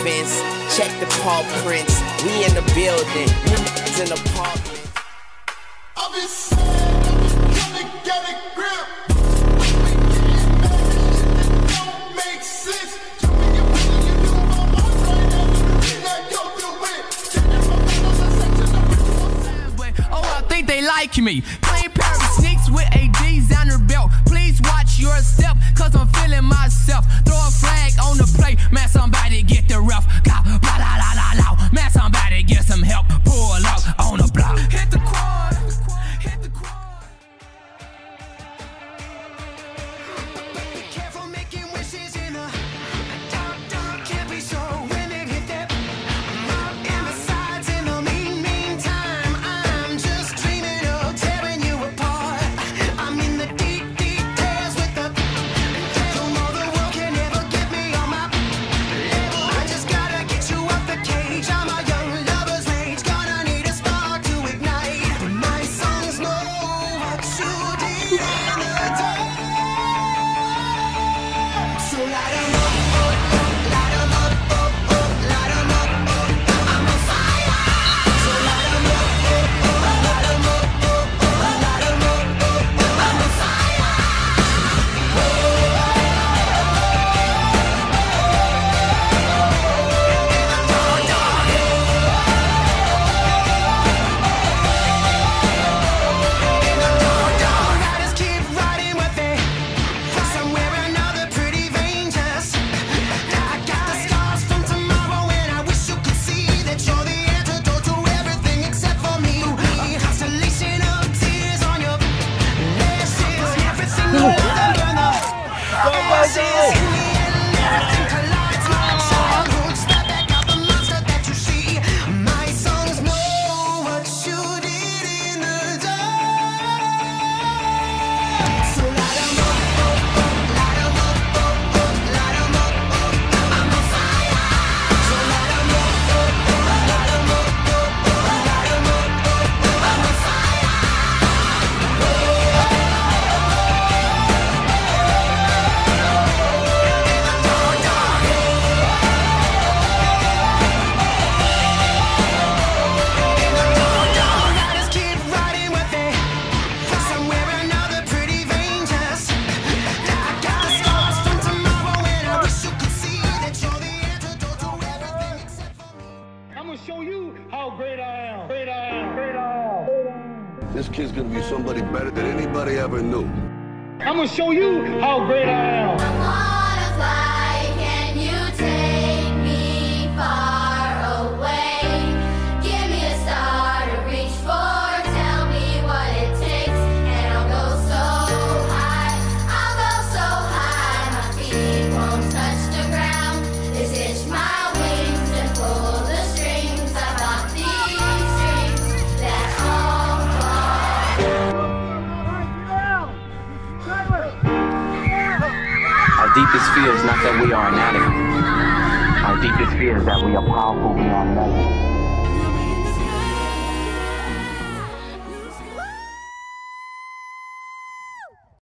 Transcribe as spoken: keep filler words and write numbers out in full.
fence. Check the paw prints. We in the building. You in the apartment. I've been saying, gotta get a grip. Don't make sense. You make it better, you do my life right now. Let go through it. Checking my windows and section of rituals. Oh, I think they like me. Plain pair of sneaks with a designer belt. Please watch your step, cause I'm feeling myself. Throw a flag on the plate, man, somebody get the ref. Blah, blah, blah, blah, blah. Man, somebody get some help. Pull up on the block. Hit the quad, hit the quad. Be careful making wishes in a dark, dark, can't be so when it hit that. I'm out in the sides in the mean, mean time. I'm just dreaming of tearing you apart. I'm in the deep, deep tears with the devil. No, the world can never get me on my level. I just gotta get you out the cage. I'm a young lover's rage. Gonna need a spark to ignite. But my songs know what you did in the dark. So light 'em up, light 'em up, light 'em up. I'm on fire. So light 'em up, light 'em up, light 'em up. I'm on fire. Riders keep riding with it. Somewhere another pretty vein just. I got the scars from tomorrow, and I wish you could see that you're the antidote to everything except for me. A constellation of tears on your lashes. Everything you love and the ashes. In the end, everything collides. My childhood, step back out the monster that you see. My songs know what you did in the dark. So light 'em up, light 'em up, light 'em up. I'm on fire. So light 'em up, light 'em up, light 'em up. I'm on fire. Riders keep riding with it. Somewhere another pretty vein just. I got the scars from tomorrow, and I wish you could see that you're the antidote to everything except for me. I'm gonna show you how great I am. Great I am. Great I am. This kid's gonna be somebody better than anybody ever knew. I'm gonna show you how great I am. I wanna fly, can you take me far away? Give me a star to reach for, tell me what it takes, and I'll go so high, I'll go so high, my feet won't touch the ground. Just hitch my wings and pull the strings. I got these strings that all fall. Our deepest fear is not that we are inadequate. Our deepest fear is that we are powerful beyond measure.